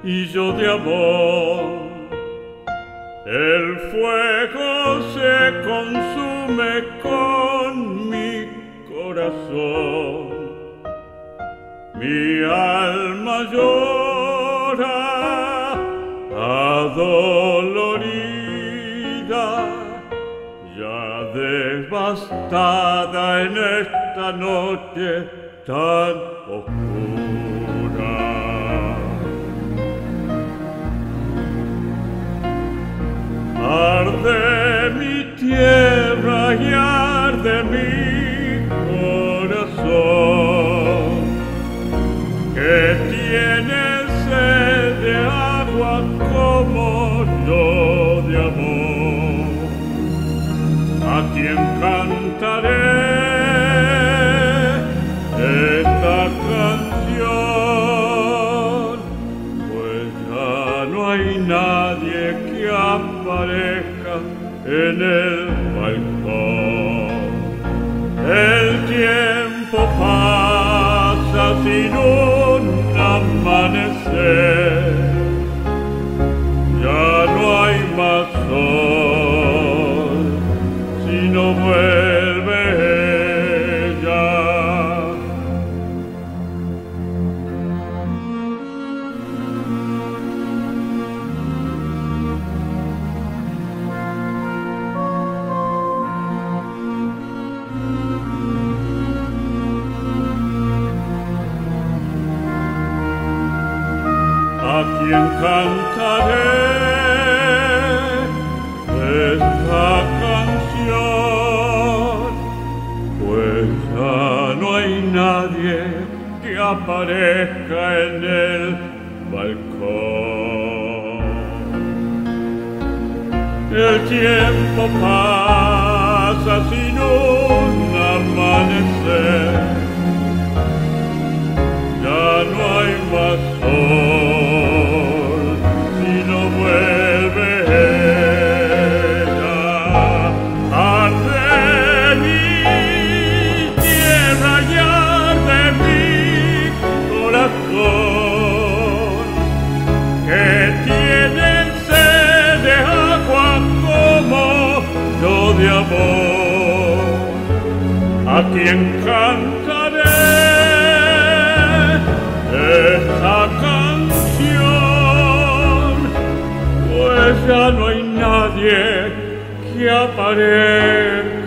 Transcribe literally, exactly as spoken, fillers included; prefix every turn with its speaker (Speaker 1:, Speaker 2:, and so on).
Speaker 1: y yo de amor. El fuego se consume con mi corazón, mi alma llora adolorida, ya devastada en esta noche tan oscura. Arde mi tierra y arde mi corazón, que tiene sed de agua como yo de amor. ¿A quién cantaré esta canción? Pues ya no hay nadie que aparezca en el balcón. El tiempo pasa sin un amanecer, ya no hay más sol si no vuelve ella. ¿A quién cantaré esta canción? Pues ya no hay nadie que aparezca en el balcón. El tiempo pasa sin un amanecer, ya no hay más sol si no vuelve ella. Arde mi tierra y arde mi corazón, que tiene sed de agua como yo de amor. ¿A quién cantaré esta canción? Pues ya no hay nadie que aparezca